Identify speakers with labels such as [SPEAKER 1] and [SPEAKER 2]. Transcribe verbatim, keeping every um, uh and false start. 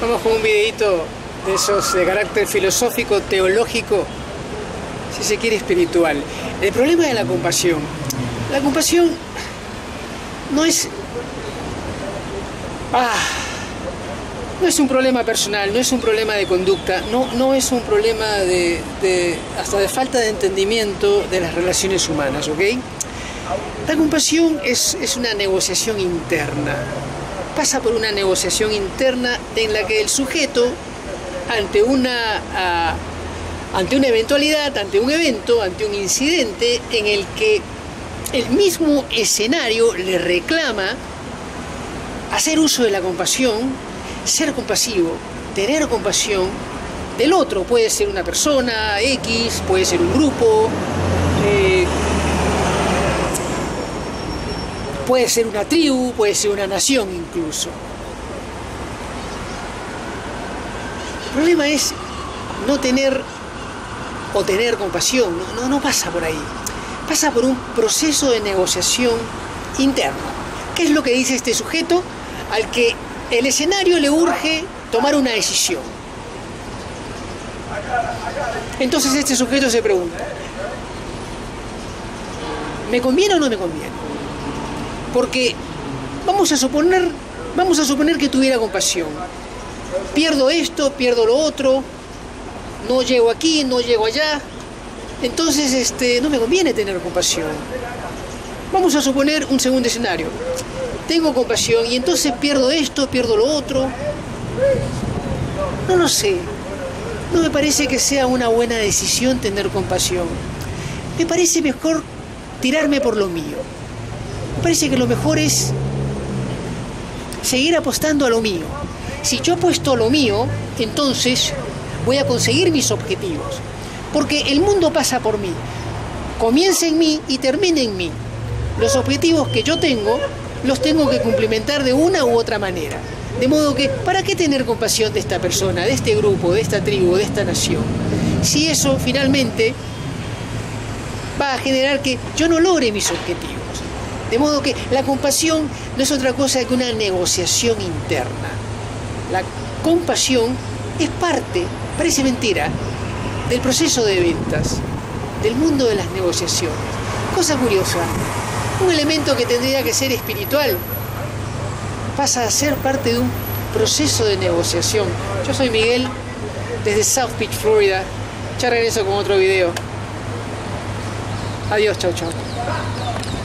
[SPEAKER 1] Vamos con un videito de esos de carácter filosófico, teológico, si se quiere espiritual. El problema de la compasión. La compasión no es... Ah, no es un problema personal, no es un problema de conducta, no, no es un problema de, de hasta de falta de entendimiento de las relaciones humanas, ¿ok? La compasión es, es una negociación interna. Pasa por una negociación interna en la que el sujeto, ante una, uh, ante una eventualidad, ante un evento, ante un incidente en el que el mismo escenario le reclama hacer uso de la compasión, ser compasivo, tener compasión del otro. Puede ser una persona X, puede ser un grupo, eh, puede ser una tribu, puede ser una nación incluso. El problema es no tener o tener compasión, no, no, no pasa por ahí. Pasa por un proceso de negociación interna. ¿Qué es lo que dice este sujeto al que el escenario le urge tomar una decisión? Entonces este sujeto se pregunta: ¿me conviene o no me conviene? Porque vamos a suponer, vamos a suponer que tuviera compasión. Pierdo esto, pierdo lo otro, no llego aquí, no llego allá. Entonces este, no me conviene tener compasión. Vamos a suponer un segundo escenario. Tengo compasión y entonces pierdo esto, pierdo lo otro. No lo sé. No me parece que sea una buena decisión tener compasión. Me parece mejor tirarme por lo mío. Me parece que lo mejor es seguir apostando a lo mío. Si yo apuesto a lo mío, entonces voy a conseguir mis objetivos. Porque el mundo pasa por mí. Comienza en mí y termina en mí. Los objetivos que yo tengo, los tengo que cumplimentar de una u otra manera. De modo que, ¿para qué tener compasión de esta persona, de este grupo, de esta tribu, de esta nación? Si eso finalmente va a generar que yo no logre mis objetivos. De modo que la compasión no es otra cosa que una negociación interna. La compasión es parte, parece mentira, del proceso de ventas, del mundo de las negociaciones. Cosa curiosa, un elemento que tendría que ser espiritual pasa a ser parte de un proceso de negociación. Yo soy Miguel, desde South Beach, Florida. Ya regreso con otro video. Adiós, chau, chau.